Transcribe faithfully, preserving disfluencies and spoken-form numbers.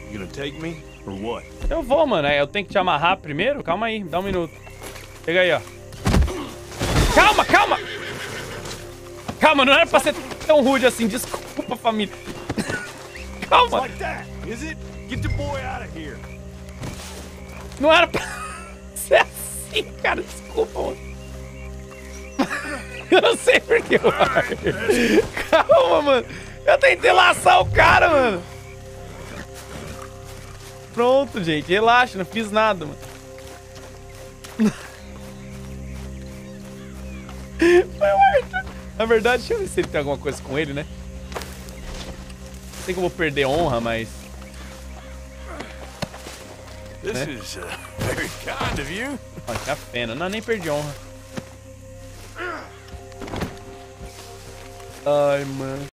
You gonna take me or what? Eu vou, mano. É, eu tenho que te amarrar primeiro? Calma aí, dá um minuto. Chega aí, ó. Calma, calma! Calma, não era pra ser tão rude assim. Desculpa, família. Calma. Like that, is it? Get the boy out of here. Não era pra ser assim, cara. Desculpa, mano. Eu não sei por que eu Calma, mano. Eu tentei laçar o cara, mano. Pronto, gente. Relaxa, não fiz nada, mano. Foi o Arthur. Na verdade, deixa eu ver se ele tem alguma coisa com ele, né? Sei que eu vou perder honra, mas... This né? is uh, very kind of you. Olha, que a pena. Não, nem perdi honra. Ai, mano.